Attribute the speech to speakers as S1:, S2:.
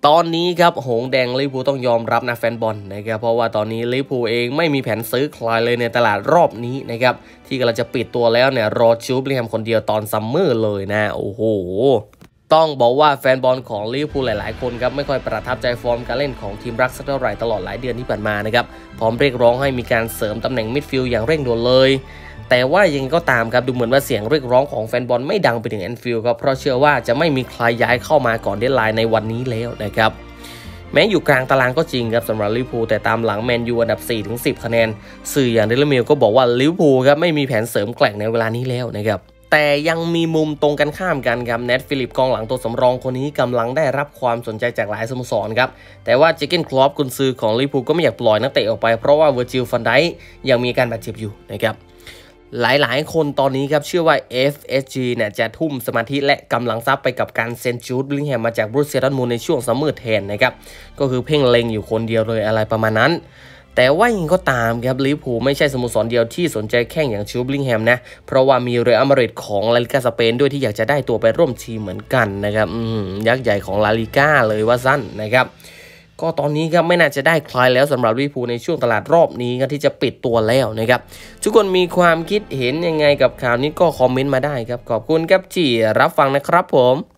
S1: ตอนนี้ครับหงแดงลิเวอร์พูลต้องยอมรับนะแฟนบอลนะครับเพราะว่าตอนนี้ลิเวอร์พูลเองไม่มีแผนซื้อใครเลยในตลาดรอบนี้นะครับที่กำลังจะปิดตัวแล้วเนี่ยรอจูบลิงแฮมคนเดียวตอนซัมเมอร์เลยนะโอ้โหต้องบอกว่าแฟนบอลของลิเวอร์พูลหลายๆคนครับไม่ค่อยประทับใจฟอร์มการเล่นของทีมรักสักเท่าไหร่ตลอดหลายเดือนที่ผ่านมานะครับพร้อมเรียกร้องให้มีการเสริมตำแหน่งมิดฟิลด์อย่างเร่งด่วนเลยแต่ว่ายังก็ตามครับดูเหมือนว่าเสียงเรียกร้องของแฟนบอลไม่ดังไปถึงแอนฟิลด์ครับเพราะเชื่อว่าจะไม่มีใครย้ายเข้ามาก่อนเดดไลน์ในวันนี้แล้วนะครับแม้อยู่กลางตารางก็จริงครับสำหรับลิเวอร์พูลแต่ตามหลังแมนยูอันดับ 4-10 คะแนนสื่ออย่างเดลิมิลก็บอกว่าลิเวอร์พูลครับไม่มีแผนเสริมแกร่งในเวลานี้แล้วนะครับแต่ยังมีมุมตรงกันข้ามกันครับเนทฟิลิปกองหลังตัวสำรองคนนี้กำลังได้รับความสนใจจากหลายสโมสรครับแต่ว่าเจเกนคลอปกุนซือของลิเวอร์พูลก็ไม่อยากปล่อยนักเตะออกไปเพราะว่าเวอร์จิล ฟันไดค์ยังมีอาการบาดเจ็บอยู่นะครับหลายๆคนตอนนี้ครับเชื่อว่า FSG เนี่ยจะทุ่มสมาธิและกำลังทรัพย์ไปกับการเซ็นจูด เบลลิงแฮมมาจากบรูซ เซดัตมูนในช่วงซัมเมอร์แทนนะครับก็คือเพ่งเล็งอยู่คนเดียวเลยอะไรประมาณนั้นแต่ว่ายังก็ตามครับลิเวอร์พูลไม่ใช่สโมสรเดียวที่สนใจแข่งอย่างจูด เบลลิงแฮมนะเพราะว่ามีเรอัลมาดริดของลาลิก้าสเปนด้วยที่อยากจะได้ตัวไปร่วมทีมเหมือนกันนะครับยักษ์ใหญ่ของลาลิก้าเลยว่าสั้นนะครับก็ตอนนี้ครับไม่น่าจะได้ใครแล้วสำหรับลิเวอร์พูลในช่วงตลาดรอบนี้ครับที่จะปิดตัวแล้วนะครับทุกคนมีความคิดเห็นยังไงกับข่าวนี้ก็คอมเมนต์มาได้ครับขอบคุณครับที่รับฟังนะครับผม